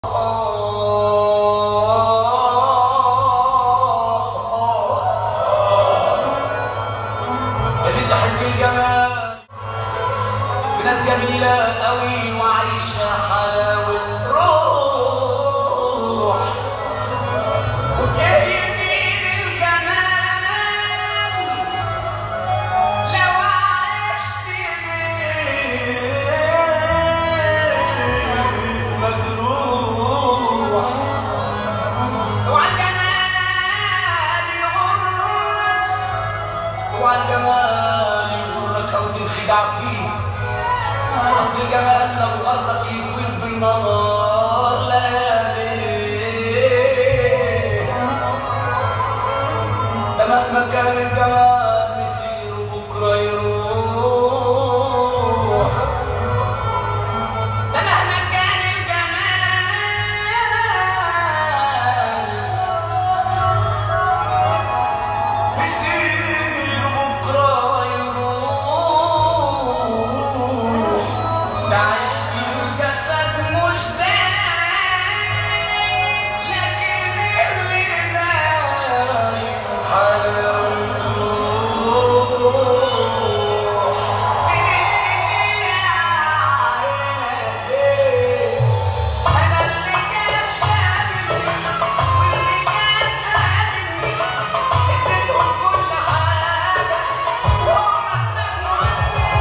في ناس جميلة قوي وعايشة حلاوة روح، وبإيه يفيد الجمال لو عشت مجروح. اوعى الجمال يغرك، اوعى الجمال يغرك أو تنخدع فيه. أصل الجمال لو غرك يطوي بالنهار ليالي، ده مهما كان الجمال مسير بكرة يروح. ده مهما كان الجمال مسير بكرة يروح. ده عشق الجسد مش دايم، لكن اللي دايم حلاوة روح. أنا اللي كان شاغلني واللي كان قادرني، اديتهم كل حاجة وهم استغنوا عني.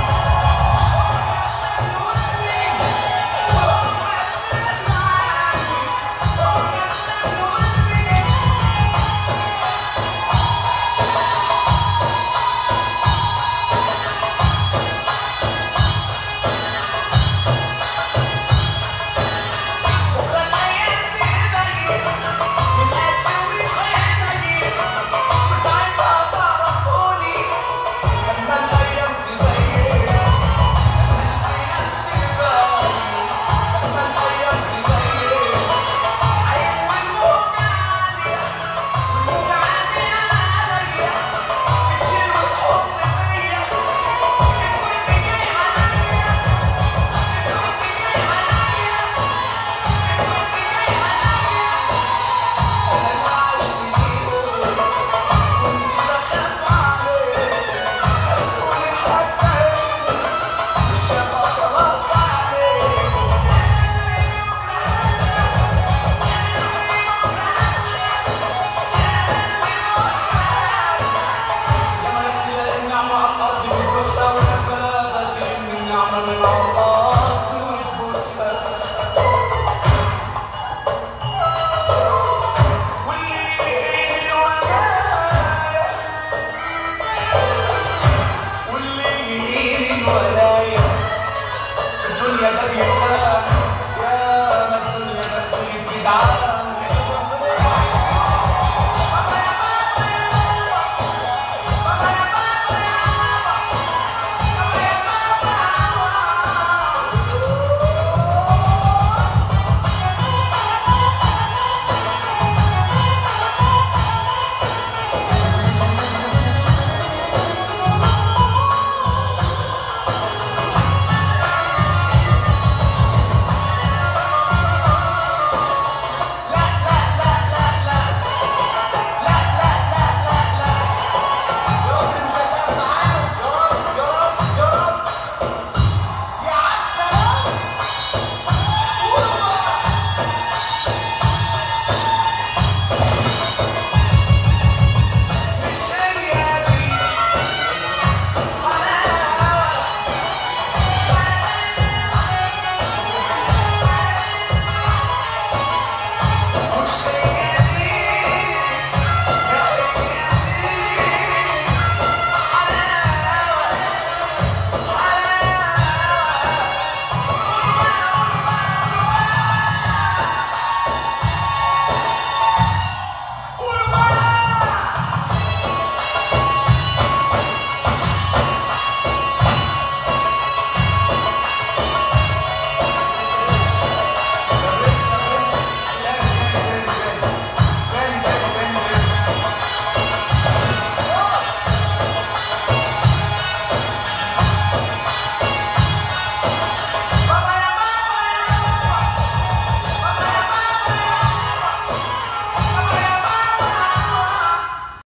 الدنيا ده بيتها يا ما الدنيا ده بتجدع.